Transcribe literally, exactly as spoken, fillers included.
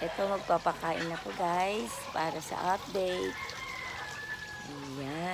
Ito magpapakain ako guys para sa update. Ayan.